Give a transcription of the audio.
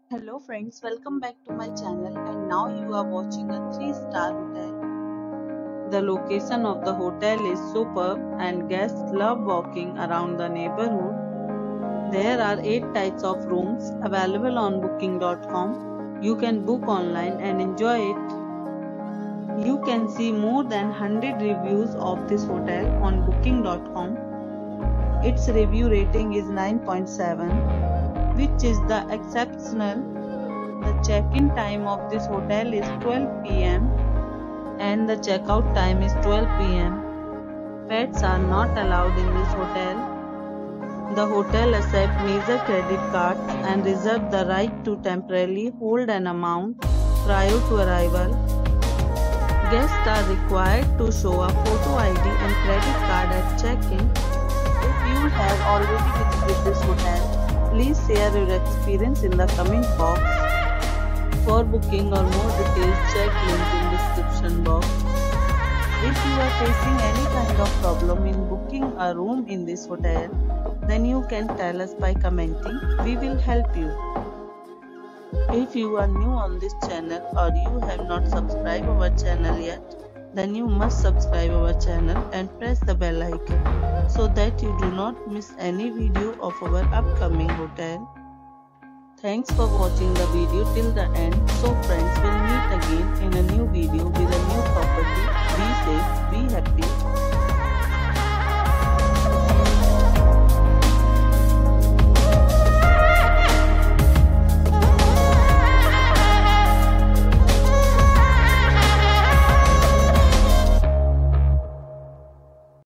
Hello friends, welcome back to my channel and now you are watching a 3-star hotel. The location of the hotel is superb and guests love walking around the neighborhood. There are 8 types of rooms available on booking.com. You can book online and enjoy it. You can see more than 100 reviews of this hotel on booking.com. Its review rating is 9.7, which is the exceptional. The check-in time of this hotel is 12 p.m. and the check-out time is 12 p.m. Pets are not allowed in this hotel. The hotel accepts major credit cards and reserves the right to temporarily hold an amount prior to arrival. Guests are required to show a photo ID and credit card at check-in. If you have already visited this hotel, please share your experience in the comment box. For booking or more details, check link in description box. If you are facing any kind of problem in booking a room in this hotel, then you can tell us by commenting. We will help you. If you are new on this channel or you have not subscribed our channel yet, then you must subscribe our channel and press the bell icon so that you do not miss any video of our upcoming hotel. Thanks for watching the video till the end. So friends, will meet again in a new video with a new property. Be safe, be happy.